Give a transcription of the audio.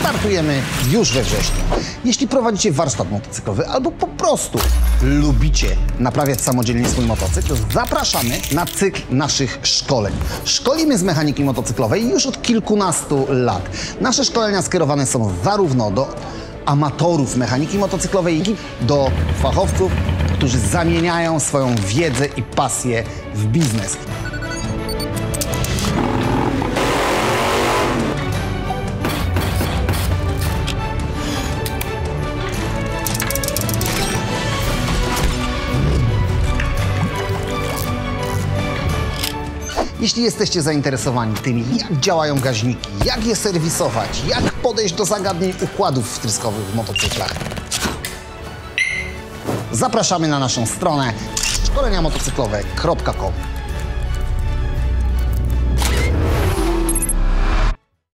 startujemy już we wrześniu. Jeśli prowadzicie warsztat motocyklowy albo po prostu lubicie naprawiać samodzielnie swój motocykl, zapraszamy na cykl naszych szkoleń. Szkolimy z mechaniki motocyklowej już od kilkunastu lat. Nasze szkolenia skierowane są zarówno do amatorów mechaniki motocyklowej, jak i do fachowców, którzy zamieniają swoją wiedzę i pasję w biznes. Jeśli jesteście zainteresowani tym, jak działają gaźniki, jak je serwisować, jak podejść do zagadnień układów wtryskowych w motocyklach, zapraszamy na naszą stronę szkoleniamotocyklowe.com.